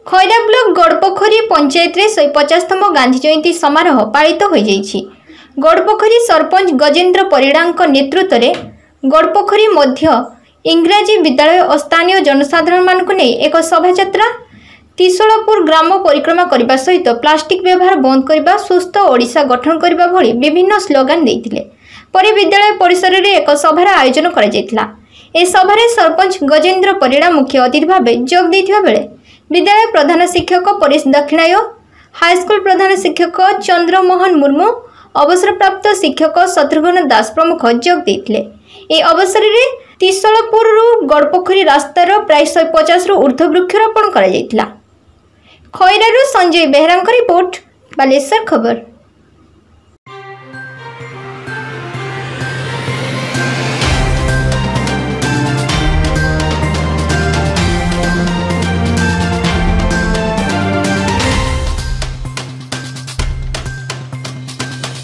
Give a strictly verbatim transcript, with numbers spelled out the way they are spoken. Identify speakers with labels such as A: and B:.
A: Khaira block गड़पोखरी panchayat रे शहे पचासतम गांधी जयंती समारोह पालित हो जाइछि। गड़पोखरी सरपंच गजेन्द्र परिड़ा नेतृत्व में गड़पोखरी मध्य इंग्राजी विद्यालय और स्थानीय जनसाधारण मानक नहीं एक शोभायात्रा त्रिशूलपुर ग्राम परिक्रमा करने सहित प्लास्टिक व्यवहार बंद करने, सुस्थ ओडिशा गठन करने भली विभिन्न स्लोगान देते। पर विद्यालय परिसर में एक सभार आयोजन कर सभारे सरपंच गजेन्द्र परिड़ा मुख्य अतिथि भाव जोग देथिबा बेले विद्यालय प्रधान शिक्षक परेश दक्षिणाय, हाईस्कूल प्रधान शिक्षक चंद्रमोहन मुर्मू, अवसरप्राप्त शिक्षक शत्रुघ्न दास प्रमुख जोग देथिले। ए अवसर में त्रिशूलपुर गड़पोखरी रास्तार प्राय शहे पचास रु ऊर्ध्व वृक्षारोपण करा जायतिला। खैरारू संजय बेहरा रिपोर्ट, बालेश्वर खबर।